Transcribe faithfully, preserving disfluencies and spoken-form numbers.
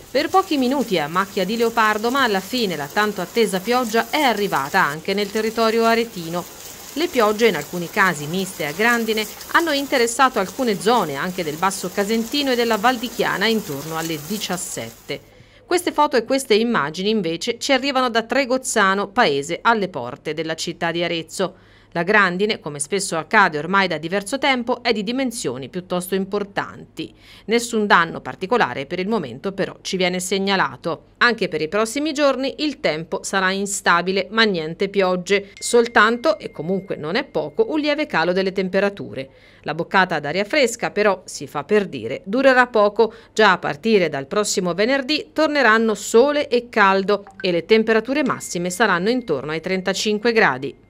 Per pochi minuti a macchia di leopardo, ma alla fine la tanto attesa pioggia è arrivata anche nel territorio aretino. Le piogge, in alcuni casi miste a grandine, hanno interessato alcune zone anche del Basso Casentino e della Val di Chiana intorno alle diciassette. Queste foto e queste immagini invece ci arrivano da Tregozzano, paese alle porte della città di Arezzo. La grandine, come spesso accade ormai da diverso tempo, è di dimensioni piuttosto importanti. Nessun danno particolare per il momento però ci viene segnalato. Anche per i prossimi giorni il tempo sarà instabile, ma niente piogge, soltanto, e comunque non è poco, un lieve calo delle temperature. La boccata d'aria fresca però, si fa per dire, durerà poco. Già a partire dal prossimo venerdì torneranno sole e caldo e le temperature massime saranno intorno ai trentacinque gradi.